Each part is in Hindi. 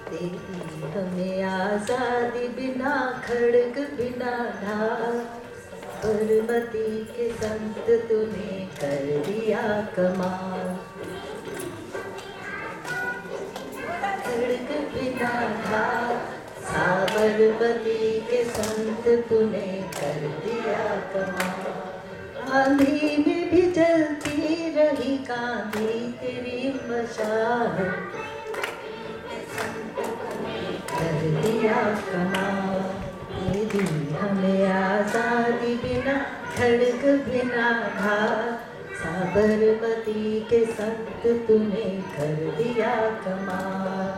तेरी हमें आजादी बिना खड़ग बिना ढाल, साबरमती के संत तूने कर दिया कमाल। खड़ग बिना ढाल, साबरमती के संत तूने कर दिया कमाल। आंधी में भी जलती रही कांधी तेरी मशाल, कर दिया कमाल। ये दी हमें आजादी बिना खड़ग बिना ढाल, साबरमती के संत तूने कर दिया कमाल।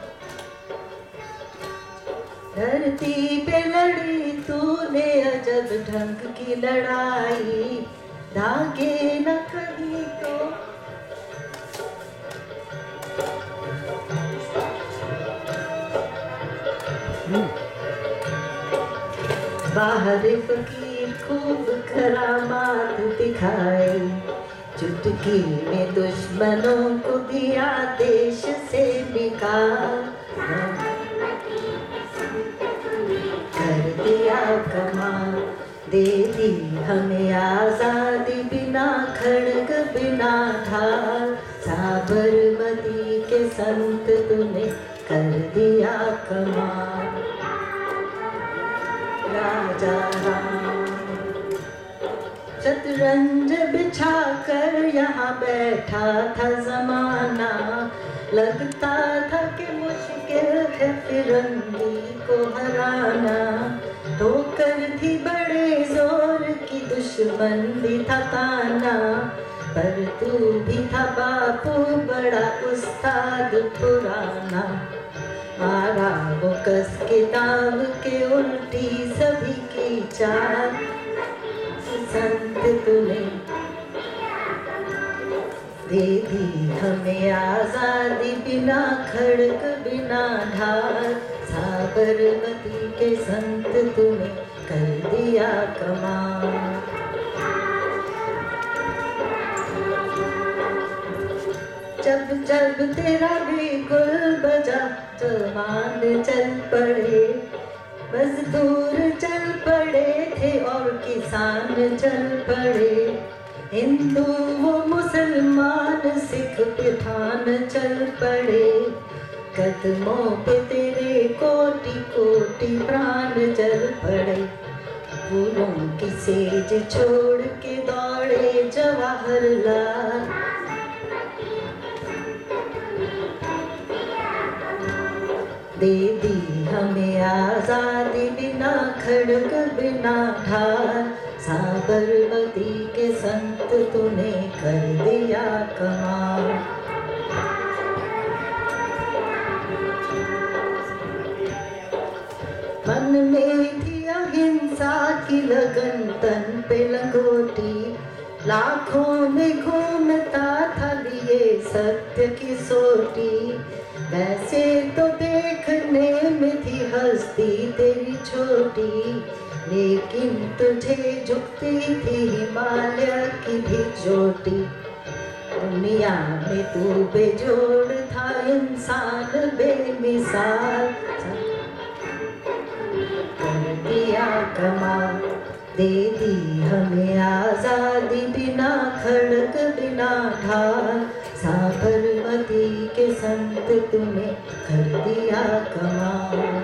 धरती पे लड़ी तूने अजब ढंग की लड़ाई, धागे न कहीं तो बाहर फकीर खूब करामात दिखाई, चुटकी में दुश्मनों को दिया देश से निकाल, कर दिया कमाल। दे दी हमें आजादी बिना खड़ग बिना ढाल, साबरमती के संत तूने कर दिया कमाल। राजा राम शतरंज बिछा कर यहाँ बैठा था जमाना, लगता था कि मुश्किल है फिरंगी को हराना। ठोकर थी बड़े जोर की, दुश्मन भी था ताना, पर तू भी था बापू बड़ा उस्ताद पुराना। मारा वो कस किताब के उल्टी सभी की चाल, संत तूने दे दी हमें आजादी बिना खड़ग बिना ढाल, साबरमती के संत तूने कर दिया कमाल। जब जब तेरा भी गुल बजा, जवान चल पड़े, मजदूर चल पड़े थे और किसान चल पड़े। हिंदू वो मुसलमान सिख पठान चल पड़े, कदमों पे तेरे कोटि कोटि प्राण चल पड़े। फूलों की सेज छोड़ के दौड़े जवाहरलाल, दे दी हमें आजादी बिना खड़ग बिना ढाल, साबरमती के संत तूने कर दिया कमाल। मन में थी अहिंसा की लगन, तन पे लंगोटी, लाखों में घूमता था लिए सत्य की सोटी। वैसे तो देखने में थी हस्ती तेरी छोटी, लेकिन तुझे झुकती थी हिमालय की भी चोटी। दुनिया में तू बेजोड़ था, इंसान बेमिसाल, कर दिया कमाल। दे दी हमें आजादी बिना खड़ग बिना ढाल, साबरमती के संत तूने कर दिया कमाल।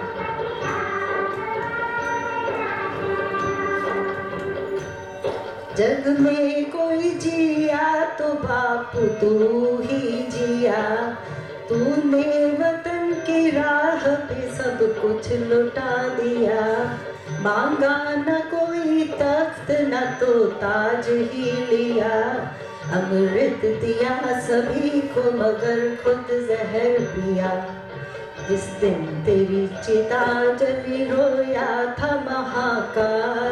जग में कोई जिया तो बापू तू ही जिया, तूने वतन की राह पे सब कुछ लुटा दिया। मांगा न कोई तख्त न तो ताज ही लिया, अमृत दिया सभी को मगर खुद जहर पिया। जिस दिन तेरी चिता जली रोया था महाकाल,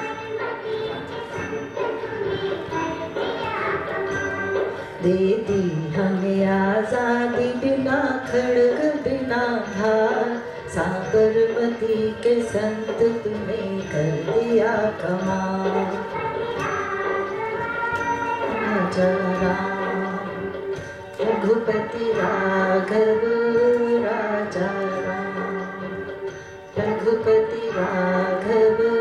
दे दी हमें आजादी बिना खड़ग बिना ढाल, साबरमती के संत तूने कर दिया कमाल। राजा राम रघुपति राघव राजा राघव